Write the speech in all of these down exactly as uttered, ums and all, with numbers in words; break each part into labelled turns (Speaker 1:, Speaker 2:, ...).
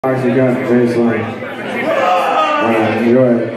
Speaker 1: Actually got the bass line. Alright, enjoy it.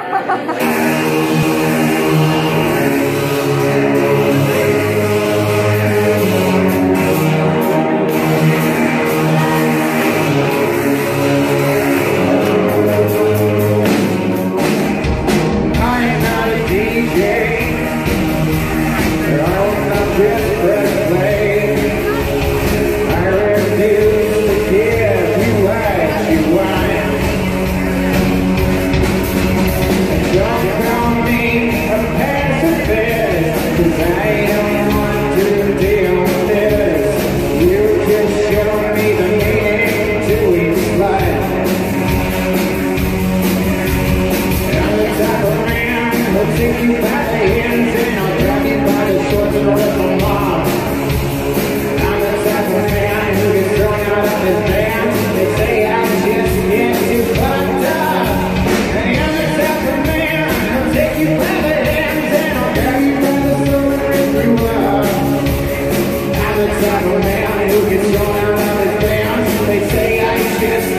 Speaker 1: Take you by the hands and I'll grab you by the shorts and rip them off. I'm the type of man who gets thrown out of his band. They say I'm just getting too fucked up. And I'm the type of man who'll take you by the hands and I'll grab you by the shorts and rip you up. I'm the type of man who gets thrown out of his band. They say I'm just